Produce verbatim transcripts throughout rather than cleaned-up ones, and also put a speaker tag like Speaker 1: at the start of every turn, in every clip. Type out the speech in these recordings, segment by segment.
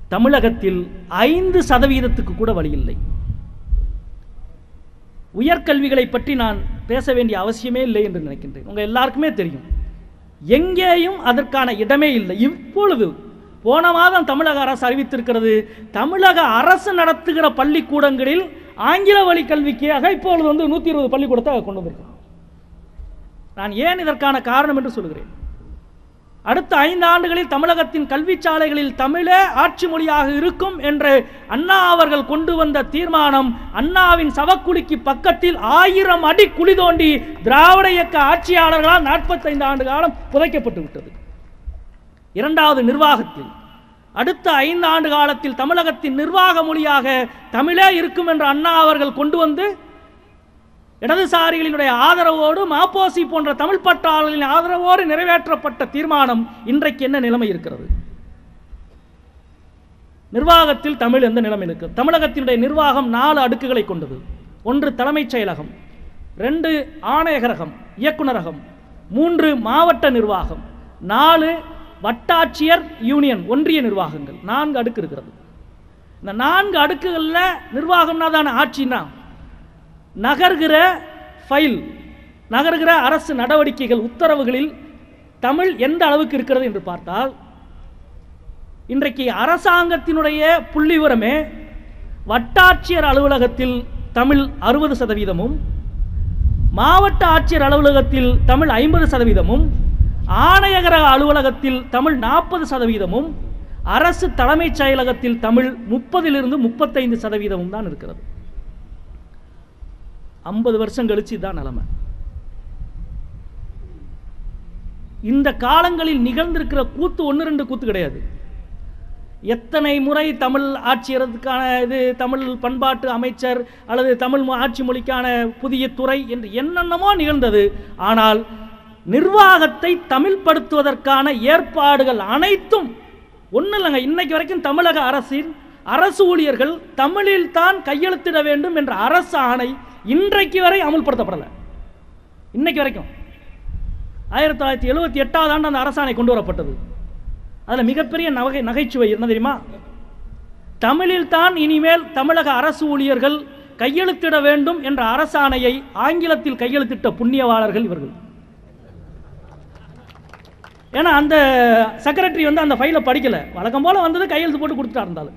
Speaker 1: தமிழகத்தில் ஐந்து சதவீதத்துக்கு கூட வழி இல்லை. உயர்கல்விகளை பற்றி நான் பேச வேண்டிய அவசியமே இல்லை என்று நினைக்கின்றேன். உங்கள் எல்லாருக்குமே தெரியும், எங்கேயும் அதற்கான இடமே இல்லை. இப்பொழுது போன மாதம் தமிழக அரசு அறிவித்திருக்கிறது, தமிழக அரசு நடத்துகிற பள்ளிக்கூடங்களில் ஆங்கில வழி கல்விக்காக இப்பொழுது வந்து நூற்றி இருபது பள்ளிக்கூடத்தை கொண்டு வந்திருக்கிறோம். நான் ஏன் இதற்கான காரணம் என்று சொல்கிறேன். அடுத்த ஐந்து ஆண்டுகளில் தமிழகத்தின் கல்வி சாலைகளில் தமிழே ஆட்சி மொழியாக இருக்கும் என்று அண்ணா அவர்கள் கொண்டு வந்த தீர்மானம் அண்ணாவின் சவக்குழிக்கு பக்கத்தில் ஆயிரம் அடி குழி தோண்டி திராவிட இயக்க ஆட்சியாளர்களால் நாற்பத்தைந்து ஆண்டு காலம் புதைக்கப்பட்டு விட்டது. இரண்டாவது, நிர்வாகத்தில் அடுத்த ஐந்து ஆண்டு காலத்தில் தமிழகத்தின் நிர்வாக மொழியாக தமிழே இருக்கும் என்று அண்ணா அவர்கள் கொண்டு வந்து இடதுசாரிகளினுடைய ஆதரவோடு மாப்போசி போன்ற தமிழ் பற்றாளர்களின் ஆதரவோடு நிறைவேற்றப்பட்ட தீர்மானம் இன்றைக்கு என்ன நிலைமை இருக்கிறது? நிர்வாகத்தில் தமிழ் எந்த நிலைமை இருக்கிறது? தமிழகத்தினுடைய நிர்வாகம் நாலு அடுக்குகளை கொண்டது. ஒன்று தலைமைச் செயலகம், ரெண்டு ஆணையகரகம் இயக்குநரகம், மூன்று மாவட்ட நிர்வாகம், நாலு வட்டாட்சியர் யூனியன் ஒன்றிய நிர்வாகங்கள். நான்கு அடுக்கு இருக்கிறது. இந்த நான்கு அடுக்குகளில் நிர்வாகம்னா தானே ஆட்சின்னா நகர்கிற ஃபைல், நகர்கிற அரசு நடவடிக்கைகள், உத்தரவுகளில் தமிழ் எந்த அளவுக்கு இருக்கிறது என்று பார்த்தால், இன்றைக்கு அரசாங்கத்தினுடைய புள்ளிவிவரமே வட்டாட்சியர் அலுவலகத்தில் தமிழ் அறுபது சதவீதமும், மாவட்ட ஆட்சியர் அலுவலகத்தில் தமிழ் ஐம்பது சதவீதமும், ஆணையகர அலுவலகத்தில் தமிழ் நாற்பது சதவீதமும், அரசு தலைமைச் செயலகத்தில் தமிழ் முப்பதிலிருந்து முப்பத்தைந்து சதவீதமும் தான் இருக்கிறது. ஐம்பது வருஷம் கழிச்சு தான் நிலைமை. இந்த காலங்களில் நிகழ்ந்திருக்கிற கூத்து ஒன்று ரெண்டு கூத்து கிடையாது. எத்தனை முறை தமிழ் ஆட்சியறதுக்கான இது, தமிழ் பண்பாட்டு அமைச்சர் அல்லது தமிழ் ஆட்சி மொழிக்கான புதிய துறை என்று என்னென்னமோ நிகழ்ந்தது. ஆனால் நிர்வாகத்தை தமிழ்படுத்துவதற்கான ஏற்பாடுகள் அனைத்தும் ஒன்றும் இல்லைங்க. இன்னைக்கு வரைக்கும் தமிழக அரசின் அரசு ஊழியர்கள் தமிழில் தான் கையெழுத்திட வேண்டும் என்ற அரசு ஆணை இன்றைக்கு வரை அமுல்படுத்தப்படலை. இன்னைக்கு வரைக்கும் ஆயிரத்தி தொள்ளாயிரத்தி எழுபத்தி எட்டாவது ஆண்டு அந்த அரசாணை கொண்டு வரப்பட்டது. அதில் மிகப்பெரிய நகை நகைச்சுவை என்ன தெரியுமா? தமிழில் தான் இனிமேல் தமிழக அரசு ஊழியர்கள் கையெழுத்திட வேண்டும் என்ற அரசாணையை ஆங்கிலத்தில் கையெழுத்திட்ட புண்ணியவாளர்கள் இவர்கள். ஏன்னா அந்த செக்ரட்டரி வந்து அந்த ஃபைலை படிக்கலை, வழக்கம் போல வந்தது கையெழுத்து போட்டு கொடுத்துட்டா இருந்தாலும்.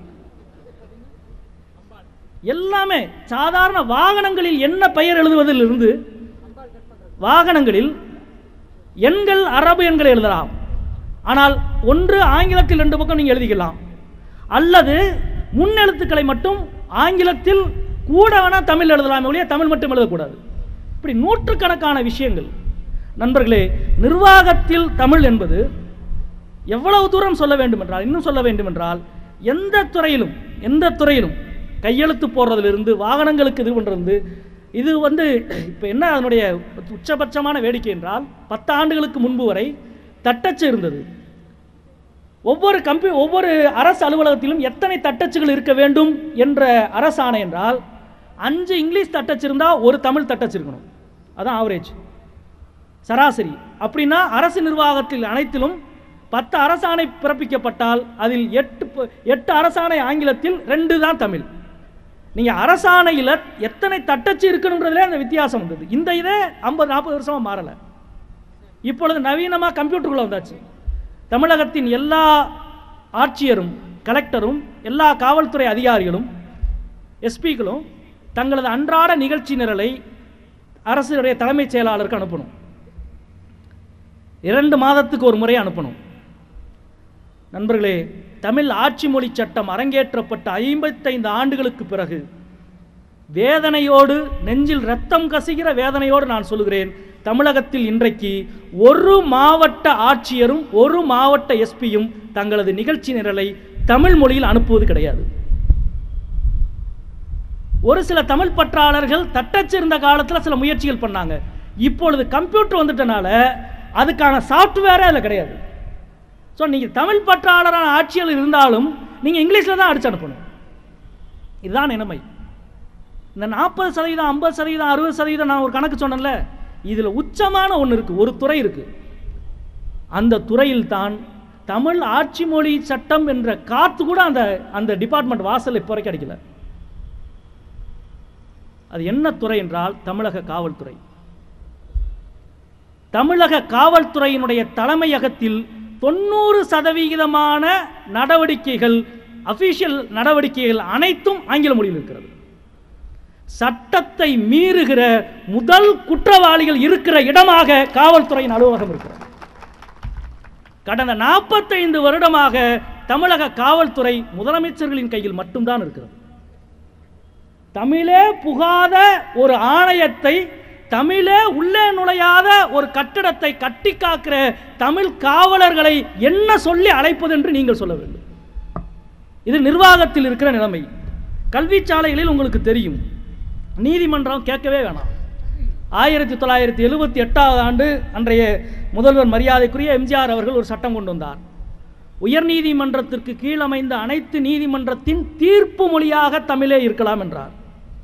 Speaker 1: எல்லாமே சாதாரண வாகனங்களில் என்ன பெயர் எழுதுவதிலிருந்து, வாகனங்களில் எண்கள் அரபு எண்களை எழுதலாம், ஆனால் ஒன்று ஆங்கிலத்தில் ரெண்டு பக்கம் நீங்கள் எழுதிக்கலாம், அல்லது முன்னெழுத்துக்களை மட்டும் ஆங்கிலத்தில் கூட வேணால் தமிழ் எழுதலாம், ஒழிய தமிழ் மட்டும் எழுதக்கூடாது. இப்படி நூற்றுக்கணக்கான விஷயங்கள். நண்பர்களே, நிர்வாகத்தில் தமிழ் என்பது எவ்வளவு தூரம் சொல்ல வேண்டும் என்றால், இன்னும் சொல்ல வேண்டும் என்றால், எந்த துறையிலும் எந்த துறையிலும் கையெழுத்து போடுறதுலேருந்து வாகனங்களுக்கு இது பண்ணுறது, இது வந்து இப்போ என்ன அதனுடைய உச்சபட்சமான வேடிக்கை என்றால், பத்து ஆண்டுகளுக்கு முன்பு வரை தட்டச்சு இருந்தது. ஒவ்வொரு கம்பி ஒவ்வொரு அரசு அலுவலகத்திலும் எத்தனை தட்டச்சுகள் இருக்க வேண்டும் என்ற அரசாணை என்றால், அஞ்சு இங்கிலீஷ் தட்டச்சு இருந்தால் ஒரு தமிழ் தட்டச்சு இருக்கணும். அதான் ஆவரேஜ், சராசரி. அப்படின்னா அரசு நிர்வாகத்தில் அனைத்திலும் பத்து அரசாணை பிறப்பிக்கப்பட்டால் அதில் எட்டு எட்டு அரசாணை ஆங்கிலத்தில், ரெண்டு தான் தமிழ். நீங்கள் அரசாணையில் எத்தனை தட்டச்சு இருக்கணுன்றதுலே அந்த வித்தியாசம் வந்தது. இந்த இதே ஐம்பது நாற்பது வருஷமாக மாறலை. இப்பொழுது நவீனமாக கம்ப்யூட்டருக்குள்ளே வந்தாச்சு. தமிழகத்தின் எல்லா ஆட்சியரும் கலெக்டரும் எல்லா காவல்துறை அதிகாரிகளும் எஸ்பிக்களும் தங்களது அன்றாட நிகழ்ச்சி நிரலை அரசுடைய தலைமைச் செயலாளருக்கு அனுப்பணும். இரண்டு மாதத்துக்கு ஒரு முறை அனுப்பணும். நண்பர்களே, தமிழ் ஆட்சி மொழி சட்டம் அரங்கேற்றப்பட்ட ஐம்பத்தைந்து ஆண்டுகளுக்கு பிறகு வேதனையோடு, நெஞ்சில் ரத்தம் கசிகிற வேதனையோடு நான் சொல்கிறேன், தமிழகத்தில் இன்றைக்கு ஒரு மாவட்ட ஆட்சியரும் ஒரு மாவட்ட எஸ்பியும் தங்களது நிகழ்ச்சி நிரலை தமிழ் மொழியில் அனுப்புவது கிடையாது. ஒரு சில தமிழ் பற்றாளர்கள் தட்டச்சு இருந்த காலத்தில் சில முயற்சிகள் பண்ணாங்க. இப்பொழுது கம்ப்யூட்டர் வந்துட்டனால அதுக்கான சாஃப்ட்வேரே அதில் கிடையாது. ஸோ நீங்கள் தமிழ் பற்றாளரான ஆட்சியில் இருந்தாலும் நீங்கள் இங்கிலீஷில் தான் அடிச்சு அனுப்பணும். இதுதான் நிலைமை. இந்த நாற்பது சதவீதம் ஐம்பது சதவீதம் அறுபது சதவீதம் நான் ஒரு கணக்கு சொன்னேன்ல, இதில் உச்சமான ஒன்று இருக்குது, ஒரு துறை இருக்குது. அந்த துறையில் தான் தமிழ் ஆட்சி மொழி சட்டம் என்ற காத்து கூட அந்த அந்த டிபார்ட்மெண்ட் வாசல் இப்போ வரைக்கும் அடிக்கல. அது என்ன துறை என்றால் தமிழக காவல்துறை. தமிழக காவல்துறையினுடைய தலைமையகத்தில் தொண்ணூறு சதவிகிதமான நடவடிக்கைகள், அபிஷியல் நடவடிக்கைகள் அனைத்தும் ஆங்கில மொழியில் இருக்கிறது. சட்டத்தை மீறுகிற முதல் குற்றவாளிகள் இருக்கிற இடமாக காவல்துறையின் அலுவலகம் இருக்கிறது. கடந்த நாற்பத்தைந்து வருடமாக தமிழக காவல்துறை முதலமைச்சர்களின் கையில் மட்டும்தான் இருக்கிறது. தமிழே புகாத ஒரு ஆணையத்தை, தமிழே உள்ளே நுழையாத ஒரு கட்டடத்தை கட்டி காக்கிற தமிழ் காவலர்களை என்ன சொல்லி அழைப்பது என்று நீங்கள் சொல்ல வேண்டும். இது நிர்வாகத்தில் இருக்கிற நிலைமை. கல்வி சாலைகளில் உங்களுக்கு தெரியும், நீதிமன்றம் கேட்கவே வேணாம். ஆயிரத்தி தொள்ளாயிரத்தி எழுபத்தி எட்டாவது ஆண்டு அன்றைய முதல்வர் மரியாதைக்குரிய எம்ஜிஆர் அவர்கள் ஒரு சட்டம் கொண்டு வந்தார். உயர் நீதிமன்றத்திற்கு கீழமைந்த அனைத்து நீதிமன்றத்தின் தீர்ப்பு மொழியாக தமிழே இருக்கலாம் என்றார்.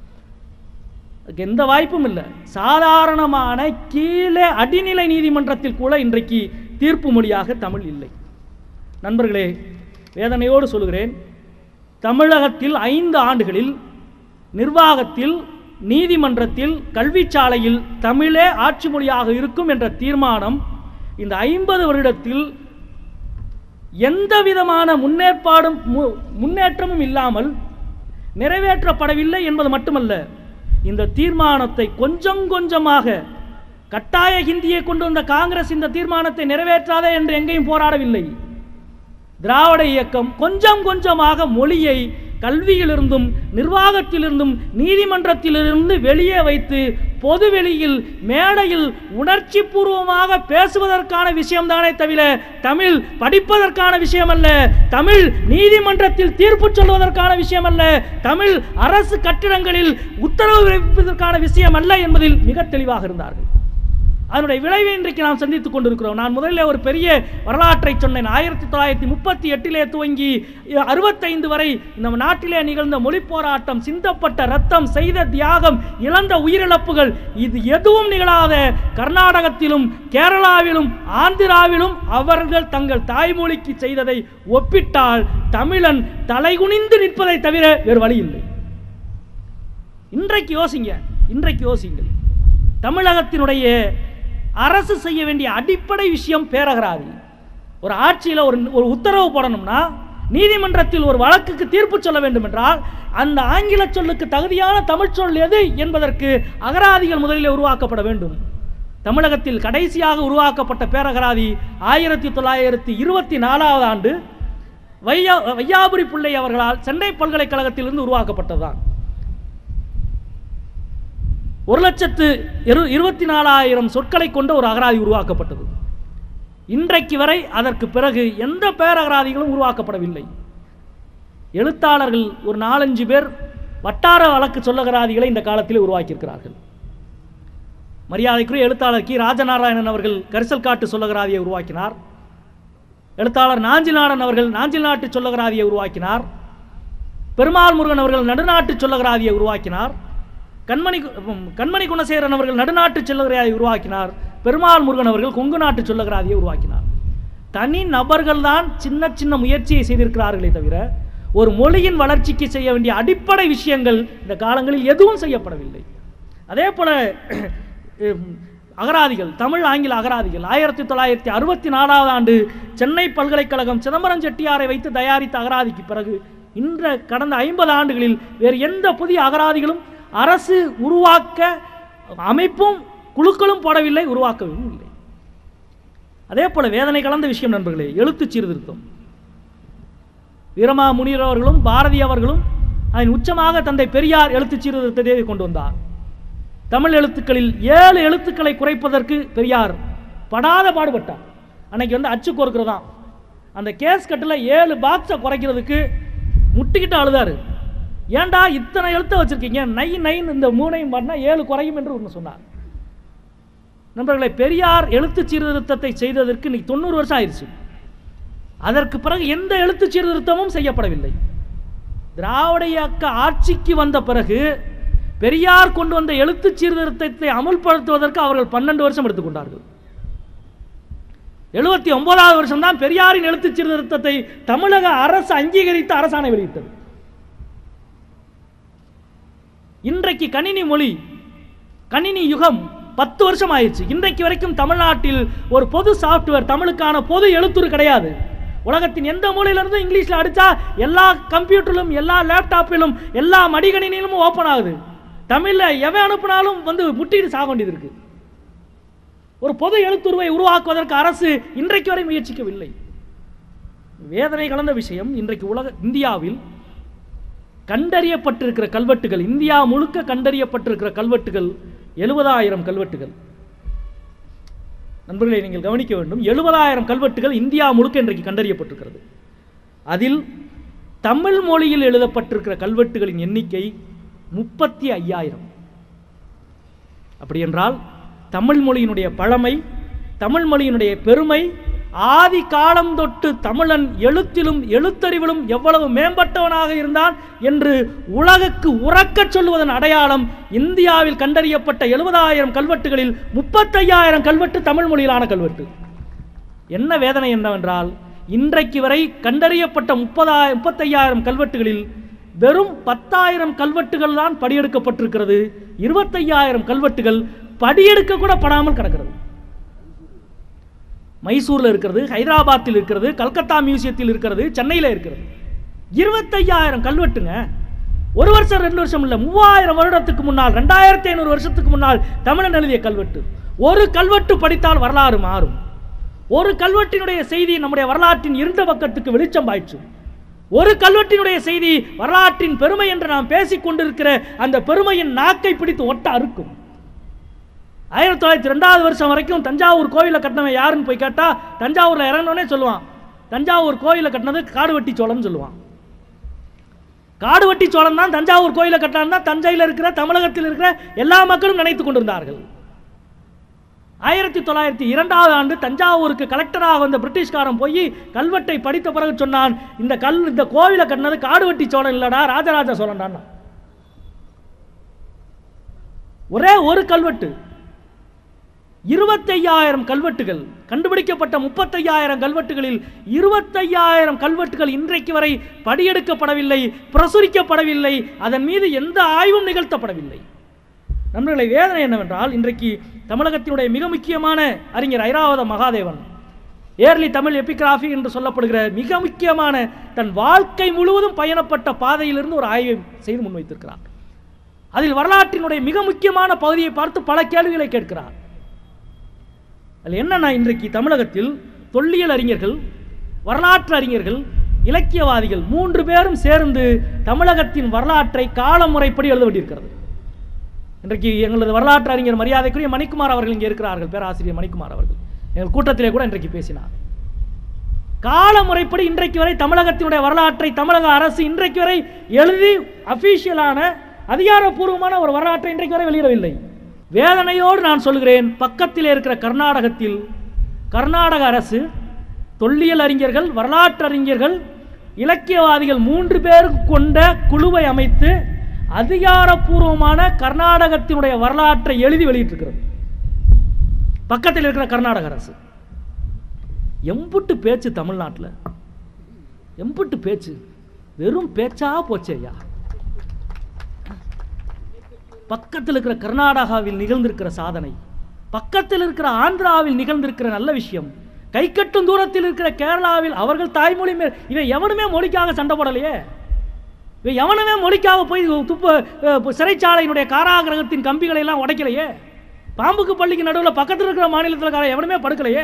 Speaker 1: எந்த வாய்ப்பும் இல்லை. சாதாரணமான கீழே அடிநிலை நீதிமன்றத்தில் கூட இன்றைக்கு தீர்ப்பு மொழியாக தமிழ் இல்லை. நண்பர்களே, வேதனையோடு சொல்கிறேன், தமிழகத்தில் ஐந்து ஆண்டுகளில் நிர்வாகத்தில், நீதிமன்றத்தில், கல்வி சாலையில் தமிழே ஆட்சி மொழியாக இருக்கும் என்ற தீர்மானம் இந்த ஐம்பது வருடத்தில் எந்த விதமான முன்னேற்பாடும் முன்னேற்றமும் இல்லாமல் நிறைவேற்றப்படவில்லை என்பது மட்டுமல்ல, இந்த தீர்மானத்தை கொஞ்சம் கொஞ்சமாக கட்டாய ஹிந்தியை கொண்டு வந்த காங்கிரஸ் இந்த தீர்மானத்தை நிறைவேற்றாதே என்று எங்கேயும் போராடவில்லை. திராவிட இயக்கம் கொஞ்சம் கொஞ்சமாக மொழியை கல்வியிலிருந்தும் நிர்வாகத்திலிருந்தும் நீதிமன்றத்திலிருந்து வெளியே வைத்து பொதுவெளியில் மேடையில் உணர்ச்சி பூர்வமாக பேசுவதற்கான விஷயம்தானே தவிர தமிழ் படிப்பதற்கான விஷயம் அல்ல, தமிழ் நீதிமன்றத்தில் தீர்ப்பு சொல்வதற்கான விஷயம் அல்ல, தமிழ் அரசு கட்டிடங்களில் உத்தரவு பிறப்பிப்பதற்கான விஷயம் அல்ல என்பதில் மிக தெளிவாக இருந்தார்கள். அதனுடைய விளைவை இன்றைக்கு நாம் சந்தித்துக் கொண்டிருக்கிறோம். நான் முதலில் ஒரு பெரிய வரலாற்றை சொன்னேன். ஆயிரத்தி தொள்ளாயிரத்தி முப்பத்தி எட்டிலே துவங்கி அறுபத்தைந்து வரை இந்த நாட்டிலே நிகழ்ந்த மொழி போராட்டம், சிந்தப்பட்ட ரத்தம், செய்த தியாகம், இழந்த உயிரிழப்புகள், இது எதுவும் நிகழாத கர்நாடகத்திலும் கேரளாவிலும் ஆந்திராவிலும் அவர்கள் தங்கள் தாய்மொழிக்கு செய்ததை ஒப்பிட்டால் தமிழன் தலைகுனிந்து நிற்பதை தவிர வேறு வழி இல்லை. இன்றைக்கு யோசிங்க, இன்றைக்கு யோசிங்கள். தமிழகத்தினுடைய அரசு செய்ய வேண்டிய அடிப்படை விஷயம் பேரகராதி. ஒரு ஆட்சியில் ஒரு ஒரு உத்தரவு போடணும்னா, நீதிமன்றத்தில் ஒரு வழக்குக்கு தீர்ப்பு சொல்ல வேண்டும் என்றால் அந்த ஆங்கில சொல்லுக்கு தகுதியான தமிழ் சொல் எது என்பதற்கு அகராதிகள் முதலில் உருவாக்கப்பட வேண்டும். தமிழகத்தில் கடைசியாக உருவாக்கப்பட்ட பேரகராதி ஆயிரத்தி தொள்ளாயிரத்தி இருபத்தி நாலாவது ஆண்டு வையா வையாபுரி பிள்ளை அவர்களால் சென்னை பல்கலைக்கழகத்திலிருந்து உருவாக்கப்பட்டதுதான். ஒரு லட்சத்து இரு இருபத்தி நாலாயிரம் சொற்களை கொண்ட ஒரு அகராதி உருவாக்கப்பட்டது. இன்றைக்கு வரை அதற்கு பிறகு எந்த பேரகராதிகளும் உருவாக்கப்படவில்லை. எழுத்தாளர்கள் ஒரு நாலஞ்சு பேர் வட்டார வழக்கு சொல்லகராதிகளை இந்த காலத்தில் உருவாக்கியிருக்கிறார்கள். மரியாதைக்குரிய எழுத்தாளர் கி ராஜநாராயணன் அவர்கள் கரிசல் காட்டு சொல்லகராதியை உருவாக்கினார். எழுத்தாளர் நாஞ்சிநாடன் அவர்கள் நாஞ்சில் நாட்டு சொல்லகராதியை உருவாக்கினார். பெருமாள் முருகன் அவர்கள் நடுநாட்டு சொல்லகராதியை உருவாக்கினார். கண்மணி கண்மணி குணசேகரன் அவர்கள் நடுநாட்டு சொல்லகராதியை உருவாக்கினார். பெருமாள் முருகன் அவர்கள் கொங்கு நாட்டு சொல்லகராதியை உருவாக்கினார். தனி நபர்கள் தான் சின்ன சின்ன முயற்சியை செய்திருக்கிறார்களே தவிர ஒரு மொழியின் வளர்ச்சிக்கு செய்ய வேண்டிய அடிப்படை விஷயங்கள் இந்த காலங்களில் எதுவும் செய்யப்படவில்லை. அதே போல அகராதிகள், தமிழ் ஆங்கில அகராதிகள் ஆயிரத்தி தொள்ளாயிரத்தி அறுபத்தி நாலாவது ஆண்டு சென்னை பல்கலைக்கழகம் சிதம்பரம் செட்டியாரை வைத்து தயாரித்த அகராதிக்கு பிறகு இன்ற கடந்த ஐம்பது ஆண்டுகளில் வேறு எந்த புதிய அகராதிகளும் அரசு உருவாக்க அமைப்பும் குழுக்களும் போடவில்லை, உருவாக்கவும் இல்லை. அதே போல வேதனை கலந்த விஷயம் நண்பர்களே, எழுத்து சீர்திருத்தம். வீரமா முனிவர் அவர்களும் பாரதி அவர்களும் அதன் உச்சமாக தந்தை பெரியார் எழுத்து சீர்திருத்தத்தை கொண்டு வந்தார். தமிழ் எழுத்துக்களில் ஏழு எழுத்துக்களை குறைப்பதற்கு பெரியார் படாத பாடுபட்டார். அன்னைக்கு வந்து அச்சு கோர்க்கிறதான் அந்த கேஸ் கட்டில் ஏழு பாக்ஸை குறைக்கிறதுக்கு முட்டிக்கிட்டு அழுதாரு. ஏண்டா இத்தனை எழுத்த வச்சிருக்கீங்க, நை நைன் இந்த மூணையும் பண்ணா ஏழு குறையும் என்று ஒன்று சொன்னார். நண்பர்களை, பெரியார் எழுத்து சீர்திருத்தத்தை செய்ததற்கு இன்னைக்கு தொண்ணூறு வருஷம் ஆயிடுச்சு. அதற்கு பிறகு எந்த எழுத்து சீர்திருத்தமும் செய்யப்படவில்லை. திராவிட இயக்க ஆட்சிக்கு வந்த பிறகு பெரியார் கொண்டு வந்த எழுத்து சீர்திருத்தத்தை அமுல்படுத்துவதற்கு அவர்கள் பன்னெண்டு வருஷம் எடுத்துக்கொண்டார்கள். எழுபத்தி ஒன்பதாவது வருஷம் தான் பெரியாரின் எழுத்து சீர்திருத்தத்தை தமிழக அரசு அங்கீகரித்து அரசாணை வெளியிட்டது. இன்றைக்கு கணினி மொழி, கணினி யுகம் பத்து வருஷம் ஆயிடுச்சு. இன்றைக்கு வரைக்கும் தமிழ்நாட்டில் ஒரு பொது சாப்ட்வேர், தமிழுக்கான பொது எழுத்துரு கிடையாது. உலகத்தின் எந்த மூலையிலிருந்து இங்கிலீஷில் அடித்தா எல்லா கம்ப்யூட்டரிலும் எல்லா லேப்டாப்பிலும் எல்லா மடிகணினிலும் ஓப்பன் ஆகுது. தமிழில் எவன் அனுப்பினாலும் வந்து முட்டிட்டு சாக வேண்டியது இருக்கு. ஒரு பொது எழுத்துருவை உருவாக்குவதற்கு அரசு இன்றைக்கு வரை முயற்சிக்கவில்லை. வேதனை கலந்த விஷயம், இன்றைக்கு உலக இந்தியாவில் கண்டறியப்பட்டிருக்கிற கல்வெட்டுகள், இந்தியா முழுக்க கண்டறியப்பட்டிருக்கிற கல்வெட்டுகள் எழுபதாயிரம் கல்வெட்டுகள். நண்பர்களை நீங்கள் கவனிக்க வேண்டும், எழுபதாயிரம் கல்வெட்டுகள் இந்தியா முழுக்க இன்றைக்கு கண்டறியப்பட்டிருக்கிறது. அதில் தமிழ் மொழியில் எழுதப்பட்டிருக்கிற கல்வெட்டுகளின் எண்ணிக்கை முப்பத்தி ஐயாயிரம். அப்படி என்றால் தமிழ் மொழியினுடைய பழமை, தமிழ் மொழியினுடைய பெருமை, ஆதி காலம் தொட்டு தமிழன் எழுத்திலும் எழுத்தறிவிலும் எவ்வளவு மேம்பட்டவனாக இருந்தான் என்று உலகுக்கு உறக்கச் சொல்லுவதன் அடையாளம் இந்தியாவில் கண்டறியப்பட்ட எழுபதாயிரம் கல்வெட்டுகளில் முப்பத்தையாயிரம் கல்வெட்டு தமிழ் மொழியிலான கல்வெட்டு. என்ன வேதனை என்னவென்றால், இன்றைக்கு வரை கண்டறியப்பட்ட முப்பதாயிரம் முப்பத்தையாயிரம் கல்வெட்டுகளில் வெறும் பத்தாயிரம் கல்வெட்டுகள் தான் படியெடுக்கப்பட்டிருக்கிறது. இருபத்தையாயிரம் கல்வெட்டுகள் படியெடுக்க கூட படாமல் கிடக்கிறது. மைசூரில் இருக்கிறது, ஹைதராபாத்தில் இருக்கிறது, கல்கத்தா மியூசியத்தில் இருக்கிறது, சென்னையில் இருக்கிறது. இருபத்தையாயிரம் கல்வெட்டுங்க. ஒரு வருஷம் ரெண்டு வருஷம் இல்லை, மூவாயிரம் வருடத்துக்கு முன்னால், ரெண்டாயிரத்தி ஐநூறு வருஷத்துக்கு முன்னால் தமிழன் எழுதிய கல்வெட்டு. ஒரு கல்வெட்டு படித்தால் வரலாறு மாறும். ஒரு கல்வெட்டினுடைய செய்தி நம்முடைய வரலாற்றின் இருண்ட பக்கத்துக்கு வெளிச்சம் பாய்ச்சும். ஒரு கல்வெட்டினுடைய செய்தி வரலாற்றின் பெருமை என்று நாம் பேசிக் கொண்டிருக்கிற அந்த பெருமையின் நாக்கை பிடித்து ஒட்ட அறுக்கும். ஆயிரத்தி தொள்ளாயிரத்தி ரெண்டாவது வருஷம் வரைக்கும் தஞ்சாவூர் கோயிலை கட்டினவன் யாருன்னு போய் கேட்டா, தஞ்சாவூர்ல இறங்கினோடனே சொல்லுவான், தஞ்சாவூர் கோயிலை கட்டினது காடுவெட்டி சோழன் சொல்லுவான். காடுவெட்டி சோழன் தான் தஞ்சாவூர் கோயிலை கட்டினான் தான் தஞ்சையில் இருக்கிற, தமிழகத்தில் இருக்கிற எல்லா மக்களும் நினைத்துக் கொண்டிருந்தார்கள். ஆயிரத்தி தொள்ளாயிரத்தி இரண்டாவது ஆண்டு தஞ்சாவூருக்கு கலெக்டராக வந்த பிரிட்டிஷ்காரன் போய் கல்வெட்டை படித்த பிறகு சொன்னான், இந்த கல் இந்த கோவிலை கட்டினது காடுவெட்டி சோழன் இல்லடா, ராஜராஜ சோழன் தான். ஒரே ஒரு கல்வெட்டு, இருபத்தையாயிரம் கல்வெட்டுகள் கண்டுபிடிக்கப்பட்ட முப்பத்தையாயிரம் கல்வெட்டுகளில் இருபத்தையாயிரம் கல்வெட்டுகள் இன்றைக்கு வரை படியெடுக்கப்படவில்லை, பிரசுரிக்கப்படவில்லை, அதன் மீது எந்த ஆய்வும் நிகழ்த்தப்படவில்லை. நம்மளுடைய வேதனை என்னவென்றால், இன்றைக்கு தமிழகத்தினுடைய மிக முக்கியமான அறிஞர் ஐராவத மகாதேவன் ஏர்லி தமிழ் எபிகிராஃபி என்று சொல்லப்படுகிற மிக முக்கியமான தன் வாழ்க்கை முழுவதும் பயணப்பட்ட பாதையிலிருந்து ஒரு ஆய்வை செய்து முன்வைத்திருக்கிறார். அதில் வரலாற்றினுடைய மிக முக்கியமான பகுதியை பார்த்து பல கேள்விகளை கேட்கிறார். அதில் என்னன்னா, இன்றைக்கு தமிழகத்தில் தொல்லியல் அறிஞர்கள், வரலாற்று அறிஞர்கள், இலக்கியவாதிகள் மூன்று பேரும் சேர்ந்து தமிழகத்தின் வரலாற்றை காலமுறைப்படி எழுத வேண்டியிருக்கிறது. இன்றைக்கு எங்களது வரலாற்று அறிஞர் மரியாதைக்குரிய மணிக்குமார் அவர்கள் இங்கே இருக்கிறார்கள், பேராசிரியர் மணிக்குமார் அவர்கள் எங்கள் கூட்டத்திலே கூட இன்றைக்கு பேசினார். காலமுறைப்படி இன்றைக்கு வரை தமிழகத்தினுடைய வரலாற்றை தமிழக அரசு இன்றைக்கு வரை எழுதி அபிஷியலான அதிகாரப்பூர்வமான ஒரு வரலாற்றை இன்றைக்கு வரை வெளியிடவில்லை. வேதனையோடு நான் சொல்கிறேன், பக்கத்தில் இருக்கிற கர்நாடகத்தில் கர்நாடக அரசு தொல்லியல் அறிஞர்கள், வரலாற்று அறிஞர்கள், இலக்கியவாதிகள் மூன்று பேர் கொண்ட குழுவை அமைத்து அதிகாரப்பூர்வமான கர்நாடகத்தினுடைய வரலாற்றை எழுதி வெளியிட்டிருக்கிறது. பக்கத்தில் இருக்கிற கர்நாடக அரசு. எம்புட்டு பேச்சு தமிழ்நாட்டில், எம்புட்டு பேச்சு, வெறும் பேச்சா போச்சு ஐயா. பக்கத்தில் இருக்கிற கர்நாடகாவில் நிகழ்ந்திருக்கிற சாதனை, பக்கத்தில் இருக்கிற ஆந்திராவில் நிகழ்ந்திருக்கிற நல்ல விஷயம், கை கட்டும் தூரத்தில் இருக்கிற கேரளாவில் அவர்கள் தாய்மொழி மேல் இவன் எவனுமே மொழிக்காக சண்டை போடலையே. இவன் எவனுமே மொழிக்காக போய் துப்ப சிறைச்சாலையினுடைய காராகிரகத்தின் கம்பிகளை எல்லாம் உடைக்கலையே. பாம்புக்கு பள்ளிக்கு நடுவில் பக்கத்தில் இருக்கிற மாநிலத்தில் எவனுமே படுக்கலையே.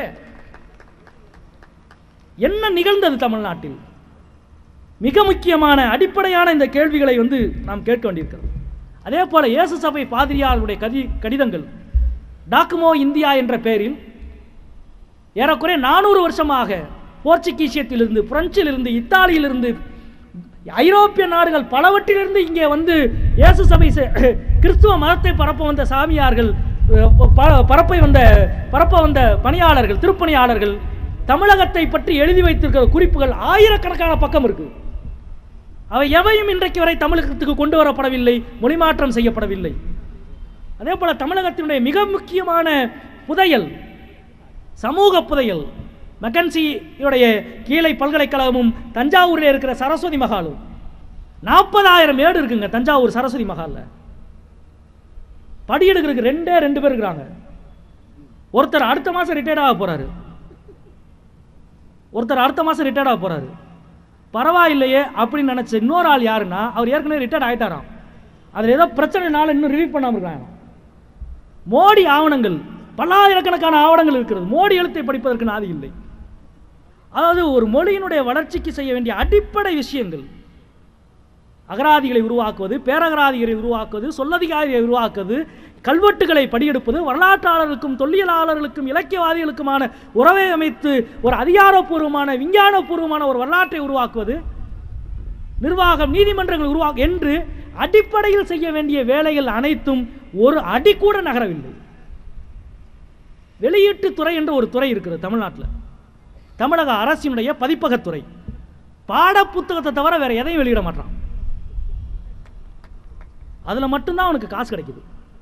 Speaker 1: என்ன நிகழ்ந்தது தமிழ்நாட்டில்? மிக முக்கியமான அடிப்படையான இந்த கேள்விகளை வந்து நாம் கேட்க வேண்டியிருக்கிறது. அதே போல இயேசு சபை பாதிரியாருடைய கதி கடிதங்கள் டாக்குமோ இந்தியா என்ற பெயரில் ஏறக்குறைய நானூறு வருஷமாக போர்ச்சுகீசியத்திலிருந்து, பிரெஞ்சிலிருந்து, இத்தாலியிலிருந்து, ஐரோப்பிய நாடுகள் பலவற்றிலிருந்து இங்கே வந்து இயேசு சபை கிறிஸ்துவ மதத்தை பரப்ப வந்த சாமியார்கள், பரப்பை வந்த பரப்ப வந்த பணியாளர்கள், திருப்பணியாளர்கள் தமிழகத்தை பற்றி எழுதி வைத்திருக்கிற குறிப்புகள் ஆயிரக்கணக்கான பக்கம் இருக்கு. அவை எவையும் இன்றைக்கு வரை தமிழகத்துக்கு கொண்டு வரப்படவில்லை, மொழிமாற்றம் செய்யப்படவில்லை. அதே போல தமிழகத்தினுடைய மிக முக்கியமான புதையல், சமூக புதையல், மெக்கன்சியுடைய கீழை பல்கலைக்கழகமும் தஞ்சாவூரில் இருக்கிற சரஸ்வதி மகாலும் நாற்பதாயிரம் ஏடு இருக்குங்க தஞ்சாவூர் சரஸ்வதி மகாலில். படி எடுக்கிறதுக்கு ரெண்டே ரெண்டு பேர் இருக்கிறாங்க. ஒருத்தர் அடுத்த மாதம் ரிட்டையர்ட் ஆக போகிறாரு, ஒருத்தர் அடுத்த மாதம் ரிட்டையர்ட் ஆக போகிறாரு. பரவாயில்லையே அப்படின்னு நினச்ச இன்னொரு ஆள் யாருன்னா அவர் ஏற்கனவே ரிட்டையர்ட் ஆகிட்டாராம். அதில் ஏதோ பிரச்சனைனால இன்னும் ரிலீவ் பண்ணாமல் இருக்காங்க. மோடி ஆவணங்கள் பல்லாயிரக்கணக்கான ஆவணங்கள் இருக்கிறது. மோடி எழுத்தை படிப்பதற்கு நாதி இல்லை. அதாவது ஒரு மொழியினுடைய வளர்ச்சிக்கு செய்ய வேண்டிய அடிப்படை விஷயங்கள், அகராதிகளை உருவாக்குவது, பேரகராதிகளை உருவாக்குவது, சொல்லதிகாரிகளை உருவாக்குவது, கல்வெட்டுகளை படியெடுப்பது, வரலாற்றாளர்களுக்கும் தொல்லியலாளர்களுக்கும் இலக்கியவாதிகளுக்குமான உறவை அமைத்து ஒரு அதிகாரப்பூர்வமான விஞ்ஞானபூர்வமான ஒரு வரலாற்றை உருவாக்குவது, நிர்வாகம், நீதிமன்றங்கள் உருவாக்கு என்று அடிப்படையில் செய்ய வேண்டிய வேலைகள் அனைத்தும் ஒரு அடி கூட நகரவில்லை. வெளியீட்டுத்துறை என்ற ஒரு துறை இருக்கிறது தமிழ்நாட்டில். தமிழக அரசினுடைய பதிப்பகத்துறை பாட புத்தகத்தை தவிர வேற எதையும் வெளியிட மாட்டான். அதில் மட்டும்தான் அவனுக்கு காசு கிடைக்குது.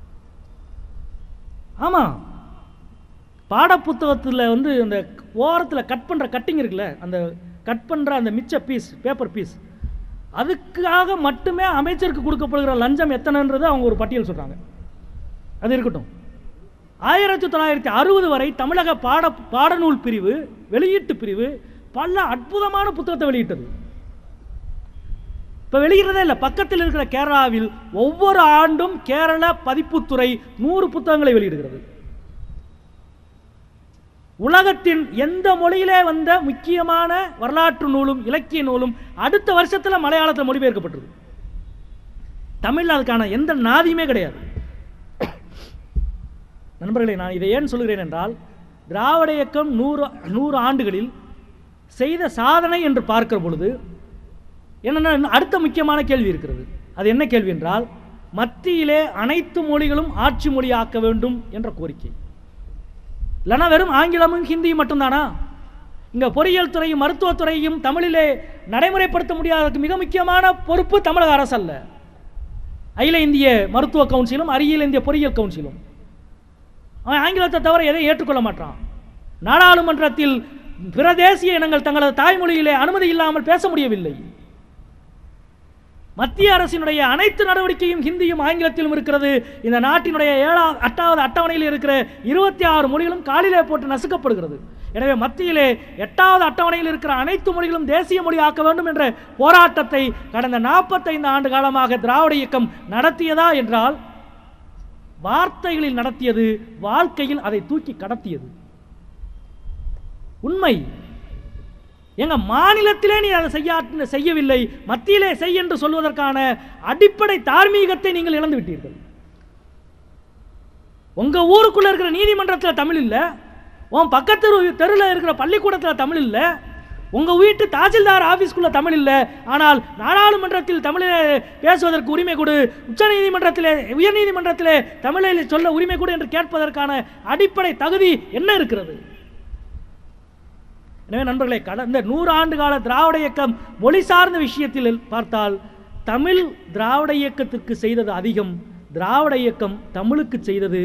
Speaker 1: ஆமாம், பாடப்புத்தகத்தில் வந்து அந்த ஓரத்தில் கட் பண்ணுற கட்டிங் இருக்குல்ல, அந்த கட் பண்ணுற அந்த மிச்ச பீஸ், பேப்பர் பீஸ், அதுக்காக மட்டுமே அமைச்சருக்கு கொடுக்கப்படுகிற லஞ்சம் எத்தனைன்றது அவங்க ஒரு பட்டியல் சொல்கிறாங்க. அது இருக்கட்டும். ஆயிரத்தி தொள்ளாயிரத்தி அறுபது வரை தமிழக பாட பாடநூல் பிரிவு, வெளியீட்டு பிரிவு பல அற்புதமான புத்தகத்தை வெளியிட்டது. இப்போ வெளியிடுறதே இல்லை. பக்கத்தில் இருக்கிற கேரளாவில் ஒவ்வொரு ஆண்டும் கேரள பதிப்புத்துறை நூறு புத்தகங்களை வெளியிடுகிறது. உலகத்தின் எந்த மொழியிலே வந்த முக்கியமான வரலாற்று நூலும் இலக்கிய நூலும் அடுத்த வருஷத்தில் மலையாளத்தில் மொழிபெயர்க்கப்பட்டது. தமிழ் அதுக்கான எந்த நாதியுமே கிடையாது. நண்பர்களே, நான் இதை ஏன் சொல்கிறேன் என்றால், திராவிட இயக்கம் நூறு நூறு ஆண்டுகளில் செய்த சாதனை என்று பார்க்கிற பொழுது என்னென்ன அடுத்த முக்கியமான கேள்வி இருக்கிறது. அது என்ன கேள்வி என்றால், மத்தியிலே அனைத்து மொழிகளும் ஆட்சி மொழியாக்க வேண்டும் என்ற கோரிக்கை. இல்லைனா வெறும் ஆங்கிலமும் ஹிந்தியும் மட்டும்தானா? இங்கே பொறியியல் துறையும் மருத்துவத்துறையும் தமிழிலே நடைமுறைப்படுத்த முடியாததற்கு மிக முக்கியமான பொறுப்பு தமிழக அரசு அல்ல, அகில இந்திய மருத்துவ கவுன்சிலும் அகில இந்திய பொறியியல் கவுன்சிலும். அவன் ஆங்கிலத்தை தவிர எதையும் ஏற்றுக்கொள்ள மாட்டான். நாடாளுமன்றத்தில் பிற தேசிய இனங்கள் தங்களது தாய்மொழியிலே அனுமதி இல்லாமல் பேச முடியவில்லை. மத்திய அரசினுடைய அனைத்து நடவடிக்கையும் ஹிந்தியும் ஆங்கிலத்திலும் இருக்கிறது. இந்த நாட்டினுடைய ஏழாவது எட்டாவது அட்டவணையில் இருக்கிற இருபத்தி ஆறு மொழிகளும் காலிலே போட்டு நசுக்கப்படுகிறது. எனவே மத்தியிலே எட்டாவது அட்டவணையில் இருக்கிற அனைத்து மொழிகளும் தேசிய மொழி ஆக்க வேண்டும் என்ற போராட்டத்தை கடந்த நாற்பத்தைந்து ஆண்டு காலமாக திராவிட இயக்கம் நடத்தியதா என்றால் வார்த்தைகளில் நடத்தியது, வாழ்க்கையில் அதை தூக்கி கடத்தியது. உண்மை. எங்க மாநிலத்திலே நீ அதை செய்ய செய்யவில்லை, மத்தியிலே செய் என்று சொல்வதற்கான அடிப்படை தார்மீகத்தை நீங்கள் இழந்து விட்டீர்கள். உங்க ஊருக்குள்ள இருக்கிற நீதிமன்றத்தில் தமிழ் இல்லை, உன் பக்கத்து தெருவில் இருக்கிற பள்ளிக்கூடத்தில் தமிழ் இல்லை, உங்க வீட்டு தாசில்தார் ஆபீஸ்க்குள்ள தமிழ் இல்லை, ஆனால் நாடாளுமன்றத்தில் தமிழிலே பேசுவதற்கு உரிமை கொடு, உச்ச நீதிமன்றத்திலே உயர் நீதிமன்றத்திலே தமிழில் சொல்ல உரிமை கொடு என்று கேட்பதற்கான அடிப்படை தகுதி என்ன இருக்கிறது? எனவே நண்பர்களே, கடந்த நூறு ஆண்டு கால திராவிட இயக்கம் மொழி சார்ந்த விஷயத்தில் பார்த்தால் தமிழ் திராவிட இயக்கத்திற்கு செய்தது அதிகம், திராவிட இயக்கம் தமிழுக்கு செய்தது.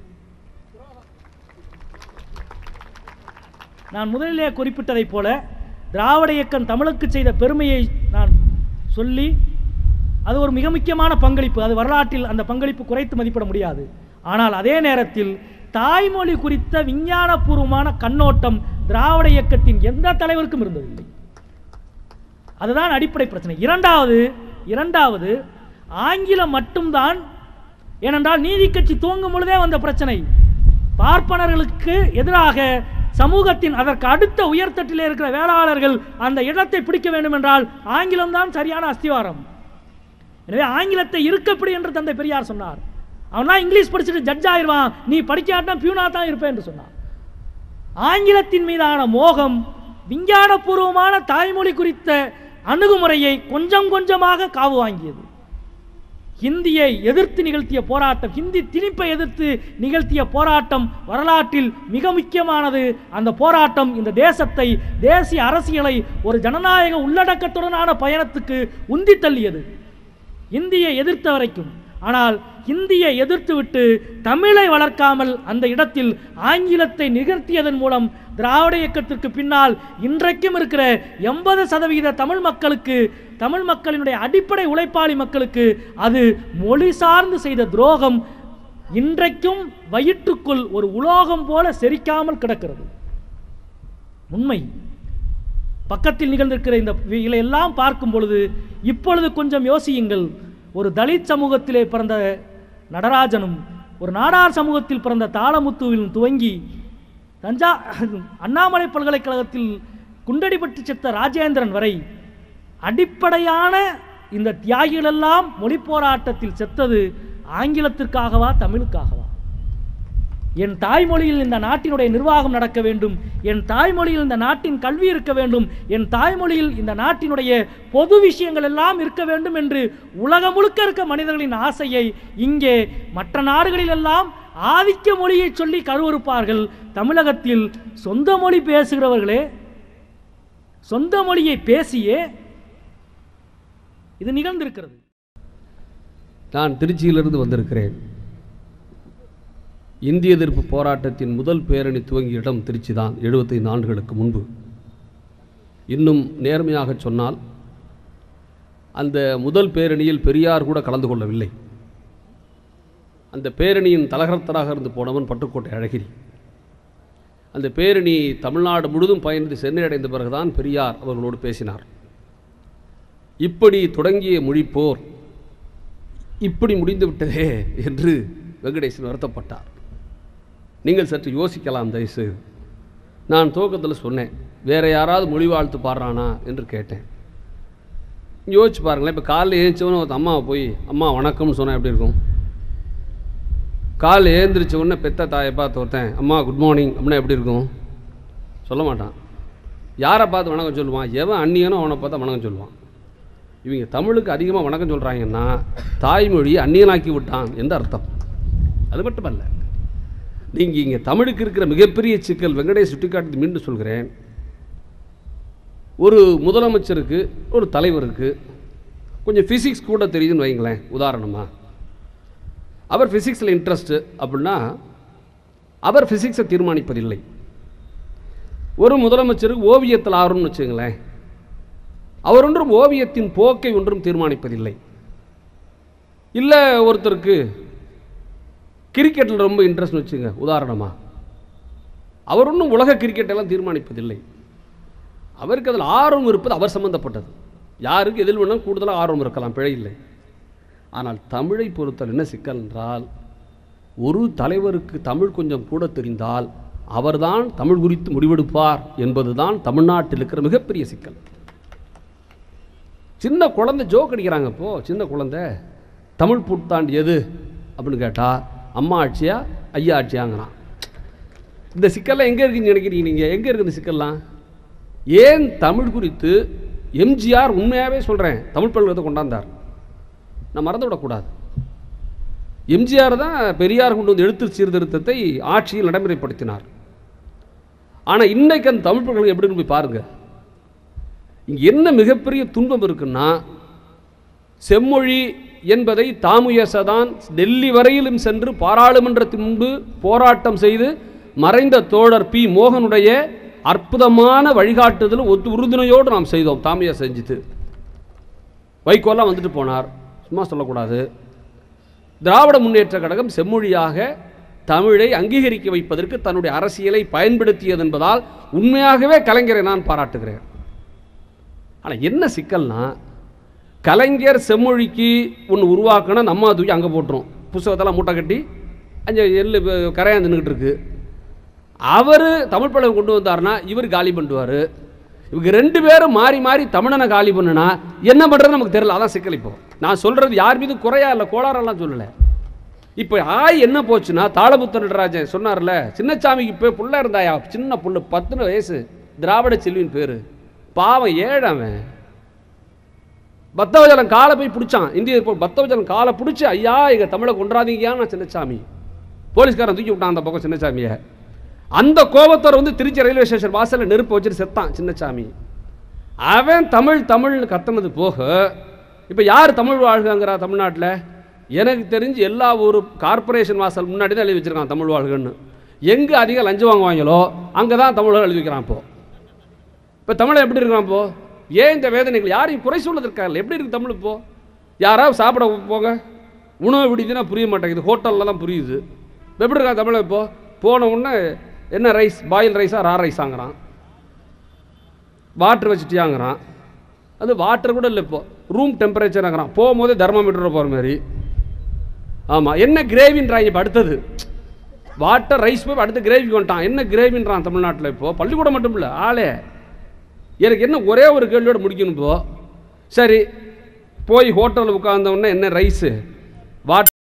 Speaker 1: நான் முதலிலே குறிப்பிட்டதைப் போல திராவிட இயக்கம் தமிழுக்கு செய்த பெருமையை நான் சொல்லி, அது ஒரு மிக முக்கியமான பங்களிப்பு. அது வரலாற்றில் அந்த பங்களிப்பு குறைத்து மதிப்பிட முடியாது. ஆனால் அதே நேரத்தில் தாய்மொழி குறித்த விஞ்ஞானபூர்வமான கண்ணோட்டம் திராவிட இயக்கத்தின் எந்த தலைவருக்கும் இருந்ததில்லை. அதுதான் அடிப்படை பிரச்சனை. இரண்டாவது இரண்டாவது ஆங்கிலம் மட்டும்தான். ஏனென்றால் நீதி கட்சி துவங்கும் பொழுதே வந்த பிரச்சனை, பார்ப்பனர்களுக்கு எதிராக சமூகத்தின் அதற்கு அடுத்த உயர்தட்டிலே இருக்கிற வேளாளர்கள் அந்த இடத்தை பிடிக்க வேண்டும் என்றால் ஆங்கிலம்தான் சரியான அஸ்திவாரம். எனவே ஆங்கிலத்தை இருக்கப்படி என்று தந்தை பெரியார் சொன்னார். அவன்லாம் இங்கிலீஷ் படிச்சுட்டு ஜட்ஜ் ஆயிடுவான், நீ படிக்காட்டா பியூனா தான் இருப்பேன் என்று சொன்னான். ஆங்கிலத்தின் மீதான மோகம் விஞ்ஞானபூர்வமான தாய்மொழி குறித்த அணுகுமுறையை கொஞ்சம் கொஞ்சமாக காவு வாங்கியது. ஹிந்தியை எதிர்த்து நிகழ்த்திய போராட்டம், ஹிந்தி திணிப்பை எதிர்த்து நிகழ்த்திய போராட்டம் வரலாற்றில் மிக முக்கியமானது. அந்த போராட்டம் இந்த தேசத்தை, தேசிய அரசியலை ஒரு ஜனநாயக உள்ளடக்கத்துடனான பயணத்துக்கு உந்தி தள்ளியது, இந்தியை எதிர்த்த வரைக்கும். ஆனால் ஹிந்தியை எதிர்த்துவிட்டு தமிழை வளர்க்காமல் அந்த இடத்தில் ஆங்கிலத்தை நிகழ்த்தியதன் மூலம் திராவிட இயக்கத்திற்கு பின்னால் இன்றைக்கும் இருக்கிற எண்பது சதவிகித தமிழ் மக்களுக்கு, தமிழ் மக்களினுடைய அடிப்படை உழைப்பாளி மக்களுக்கு அது மொழி சார்ந்து செய்த துரோகம் இன்றைக்கும் வயிற்றுக்குள் ஒரு உலோகம் போல செரிக்காமல் கிடக்கிறது. உண்மை. பக்கத்தில் நிகழ்ந்திருக்கிற இந்த எல்லாம் பார்க்கும் பொழுது இப்பொழுது கொஞ்சம் யோசியுங்கள். ஒரு தலித் சமூகத்திலே பிறந்த நடராஜனும் ஒரு நாடார் சமூகத்தில் பிறந்த தாளமுத்துவில் துவங்கி தஞ்சா அண்ணாமலை பல்கலைக்கழகத்தில் குண்டடிபட்டு செத்த ராஜேந்திரன் வரை அடிப்படையான இந்த தியாகிகளெல்லாம் மொழி போராட்டத்தில் செத்தது ஆங்கிலத்திற்காகவா தமிழுக்காகவா? என் தாய்மொழியில் இந்த நாட்டினுடைய நிர்வாகம் நடக்க வேண்டும், என் தாய்மொழியில் இந்த நாட்டின் கல்வி இருக்க வேண்டும், என் தாய்மொழியில் இந்த நாட்டினுடைய பொது விஷயங்கள் எல்லாம் இருக்க வேண்டும் என்று உலகம் முழுக்க இருக்க மனிதர்களின் ஆசையை இங்கே மற்ற நாடுகளிலெல்லாம் ஆதிக்க மொழியை சொல்லி கருவறுப்பார்கள். தமிழகத்தில் சொந்த மொழி பேசுகிறவர்களே, சொந்த மொழியை பேசியே இது நிகழ்ந்திருக்கிறது.
Speaker 2: நான் திருச்சியிலிருந்து வந்திருக்கிறேன். இந்திய எதிர்ப்பு போராட்டத்தின் முதல் பேரணி துவங்கிய இடம் திருச்சி தான், எழுபத்தைந்து ஆண்டுகளுக்கு முன்பு. இன்னும் நேர்மையாக சொன்னால் அந்த முதல் பேரணியில் பெரியார் கூட கலந்து கொள்ளவில்லை. அந்த பேரணியின் தலகர்த்தராக இருந்து போனவன் பட்டுக்கோட்டை அழகிரி. அந்த பேரணி தமிழ்நாடு முழுதும் பயணித்து சென்னை அடைந்த பிறகுதான் பெரியார் அவர்களோடு பேசினார். இப்படி தொடங்கிய மொழிப்போர் இப்படி முடிந்து விட்டதே என்று வெங்கடேசன் வருத்தப்பட்டார். நீங்கள் சற்று யோசிக்கலாம் தயவுசு. நான் துவக்கத்தில் சொன்னேன், வேறு யாராவது மொழி வாழ்த்து பாடுறானா என்று கேட்டேன். யோசிச்சு பாருங்களேன். இப்போ காலையில் ஏந்திரிச்சவொன்னே ஒரு அம்மாவை போய் அம்மா வணக்கம்னு சொன்னால் எப்படி இருக்கும்? காலையில் ஏந்திரிச்ச உடனே பெத்த தாயை பார்த்து ஒருத்தன் அம்மா குட் மார்னிங் அப்படின்னா எப்படி இருக்கும்? சொல்ல மாட்டான். யாரை பார்த்து வணக்கம் சொல்லுவான்? எவன் அந்நியனோ அவனை பார்த்தா வணக்கம் சொல்லுவான். இவங்க தமிழுக்கு அதிகமாக வணக்கம் சொல்கிறாங்கன்னா தாய்மொழியை அந்நியனாக்கி விட்டான் என்று அர்த்தம். அது மட்டுமல்ல, நீங்கள் இங்கே தமிழுக்கு இருக்கிற மிகப்பெரிய சிக்கல் வெங்கடேஷ் சுட்டிக்காட்டி மீண்டும் சொல்கிறேன். ஒரு முதலமைச்சருக்கு, ஒரு தலைவருக்கு கொஞ்சம் ஃபிசிக்ஸ் கூட தெரியுதுன்னு வைங்களேன். உதாரணமாக அவர் ஃபிசிக்ஸில் இன்ட்ரெஸ்ட்டு அப்படின்னா அவர் ஃபிசிக்ஸை தீர்மானிப்பதில்லை. ஒரு முதலமைச்சருக்கு ஓவியத்தில் ஆர்வம்னு வச்சுங்களேன், அவர் ஒன்றும் ஓவியத்தின் போக்கை ஒன்றும் தீர்மானிப்பதில்லை. இல்லை ஒருத்தருக்கு கிரிக்கெட்டில் ரொம்ப இன்ட்ரெஸ்ட்னு வச்சுங்க உதாரணமாக, அவர் ஒன்றும் உலக கிரிக்கெட்டெல்லாம் தீர்மானிப்பதில்லை. அவருக்கு அதில் ஆர்வம் இருப்பது அவர் சம்பந்தப்பட்டது. யாருக்கு எதில் வேணாலும் கூடுதலாக ஆர்வம் இருக்கலாம், பிழை இல்லை. ஆனால் தமிழை பொறுத்தல் என்ன சிக்கல் என்றால், ஒரு தலைவருக்கு தமிழ் கொஞ்சம் கூட தெரிந்தால் அவர்தான் தமிழ் குறித்து முடிவெடுப்பார் என்பதுதான் தமிழ்நாட்டில் இருக்கிற மிகப்பெரிய சிக்கல். சின்ன குழந்தை ஜோக் அடிக்கிறாங்க. இப்போது சின்ன குழந்தை தமிழ் புத்தாண்டு எது அப்படின்னு கேட்டால் அம்மா ஆட்சியா ஐயா ஆட்சியாங்கிறான். இந்த சிக்கல்லாம் எங்கே இருக்குன்னு நினைக்கிறீங்க நீங்கள்? எங்கே இருக்குது இந்த சிக்கல்லாம்? ஏன் தமிழ் குறித்து எம்ஜிஆர் உண்மையாகவே சொல்கிறேன் தமிழ் பல்கலைக்கழகத்தை கொண்டாந்தார். நான் மறந்து விடக்கூடாது. எம்ஜிஆர் தான் பெரியார் கொண்டு வந்து எழுத்து சீர்திருத்தத்தை ஆட்சியில் நடைமுறைப்படுத்தினார். ஆனால் இன்றைக்கு அந்த தமிழ் பல்கலைக்கழகம் எப்படின்னு போய் பாருங்கள். இங்கே என்ன மிகப்பெரிய துன்பம் இருக்குன்னா, செம்மொழி என்பதை தாமுயசதான் டெல்லி வரையிலும் சென்று பாராளுமன்றத்தின் முன்பு போராட்டம் செய்து மறைந்த தோழர் பி மோகனுடைய அற்புதமான வழிகாட்டுதலும் ஒத்து உறுதுணையோடு நாம் செய்தோம். தாமியா செஞ்சுட்டு வைகோலாம் வந்துட்டு போனார், சும்மா சொல்லக்கூடாது. திராவிட முன்னேற்ற கழகம் செம்மொழியாக தமிழை அங்கீகரிக்க வைப்பதற்கு தன்னுடைய அரசியலை பயன்படுத்தியது என்பதால் உண்மையாகவே கலைஞரை நான் பாராட்டுகிறேன். ஆனால் என்ன சிக்கல்னா, கலைஞர் செம்மொழிக்கு ஒன்று உருவாக்கினா நம்ம தூக்கி அங்கே போட்டுரும். புத்தகத்தெல்லாம் மூட்டை கட்டி அங்கே எள்ளு கரையாந்து நின்றுக்கிட்டு இருக்கு. அவர் தமிழ் பழகம் கொண்டு வந்தார்னா இவர் காலி பண்ணுவார். இவங்க ரெண்டு பேரும் மாறி மாறி தமிழனை காலி பண்ணுனா என்ன பண்ணுறது நமக்கு தெரியல. அதான் சிக்கல். இப்போ நான் சொல்கிறது யார் மீது குறையா இல்லை, கோளாறெல்லாம் சொல்லலை. இப்போ ஆய் என்ன போச்சுன்னா, தாளமுத்து நடராஜன் சொன்னார்ல, சின்னசாமிக்கு இப்போ புள்ள இருந்தாயா, சின்ன புள்ள பத்து வயசு, திராவிட செல்வின் பேர், பாவம் ஏழவன். பத்தவஜலம் காலை போய் பிடிச்சான். இந்திய பத்தவஜலம் காலை பிடிச்சி, ஐயா எங்கள் தமிழை கொண்டாதீங்கன்னு சின்னசாமி. போலீஸ்காரன் தூக்கி விட்டான் அந்த பக்கம் சின்னசாமியை. அந்த கோபத்தோர் வந்து திருச்சி ரயில்வே ஸ்டேஷன் வாசலில் நெருப்பு வச்சுட்டு செத்தான் சின்னசாமி. அவன் தமிழ் தமிழ்னு கத்துனது போக இப்போ யார் தமிழ் வாழ்கிறாங்கிறா தமிழ்நாட்டில்? எனக்கு தெரிஞ்சு எல்லா ஊர் கார்பரேஷன் வாசல் முன்னாடி தான் எழுதி வச்சுருக்கான் தமிழ் வாழ்கன்னு. எங்கே அதிகம் லஞ்சம் வாங்குவாங்களோ அங்கே தான் தமிழர்கள் எழுதி வைக்கிறான். இப்போ இப்போ தமிழை எப்படி இருக்கிறான்? இப்போ ஏன் இந்த வேதனைகள் யாரையும் குறை சொல்வதற்காக எப்படி இருக்குது தமிழ்? இப்போ யாராவது சாப்பிட போங்க, உணவு விடுதுன்னா புரிய மாட்டேங்குது, ஹோட்டலில் தான் புரியுது. எப்படி இருக்கான் தமிழை? இப்போ போன உடனே என்ன ரைஸ், பாயில் ரைஸாக ரா ரைஸ் ஆங்கிறான், வாட்ரு வச்சுட்டியாங்கிறான். அது வாட்டர் கூட இல்லை, இப்போ ரூம் டெம்பரேச்சர் ஆகிறான், போகும்போதே தெர்மாமீட்டர் போகிற மாதிரி. ஆமாம், என்ன கிரேவின்றாங்க இப்போ அடுத்தது, வாட்டர் ரைஸ் போய் அடுத்து கிரேவிக்கு வந்துட்டான். என்ன கிரேவின்றான் தமிழ்நாட்டில்? இப்போது பள்ளிக்கூடம் மட்டும் இல்லை, ஆளே. எனக்கு என்ன ஒரே ஒரு கேள்வியோடு முடிக்கணும். இப்போ சரி, போய் ஹோட்டலில் உட்கார்ந்தவொடனே என்ன ரைஸு, வாட்டர்